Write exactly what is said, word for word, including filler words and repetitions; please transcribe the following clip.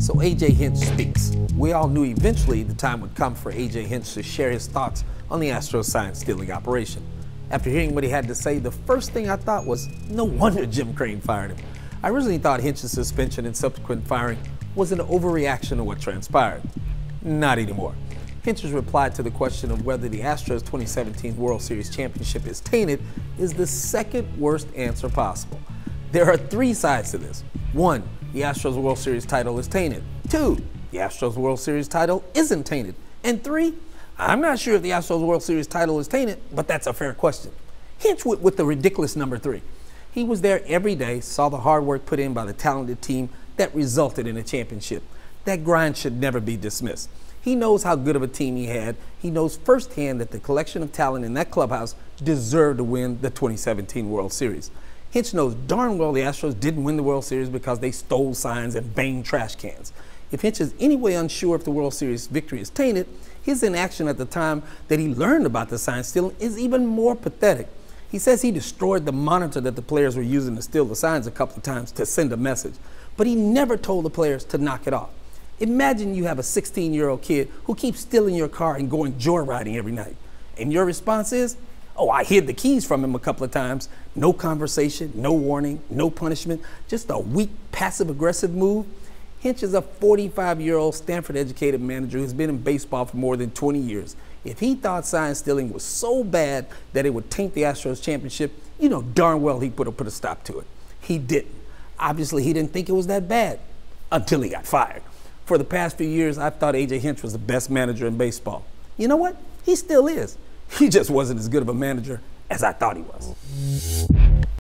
So A J Hinch speaks. We all knew eventually the time would come for A J Hinch to share his thoughts on the Astros sign stealing operation. After hearing what he had to say, the first thing I thought was, no wonder Jim Crane fired him. I originally thought Hinch's suspension and subsequent firing was an overreaction to what transpired. Not anymore. Hinch's reply to the question of whether the Astros twenty seventeen World Series championship is tainted is the second worst answer possible. There are three sides to this. One, the Astros World Series title is tainted. Two, the Astros World Series title isn't tainted. And three, I'm not sure if the Astros World Series title is tainted, but that's a fair question. Hinch went with the ridiculous number three. He was there every day, saw the hard work put in by the talented team that resulted in a championship. That grind should never be dismissed. He knows how good of a team he had. He knows firsthand that the collection of talent in that clubhouse deserved to win the twenty seventeen World Series. Hinch knows darn well the Astros didn't win the World Series because they stole signs and banged trash cans. If Hinch is any way unsure if the World Series victory is tainted, his inaction at the time that he learned about the sign stealing is even more pathetic. He says he destroyed the monitor that the players were using to steal the signs a couple of times to send a message, but he never told the players to knock it off. Imagine you have a sixteen-year-old kid who keeps stealing your car and going joyriding every night. And your response is, oh, I hid the keys from him a couple of times. No conversation, no warning, no punishment, just a weak, passive-aggressive move. Hinch is a forty-five-year-old Stanford-educated manager who's been in baseball for more than twenty years. If he thought sign stealing was so bad that it would taint the Astros championship, you know darn well he would have put a stop to it. He didn't. Obviously, he didn't think it was that bad until he got fired. For the past few years, I've thought A J Hinch was the best manager in baseball. You know what? He still is. He just wasn't as good of a manager as I thought he was.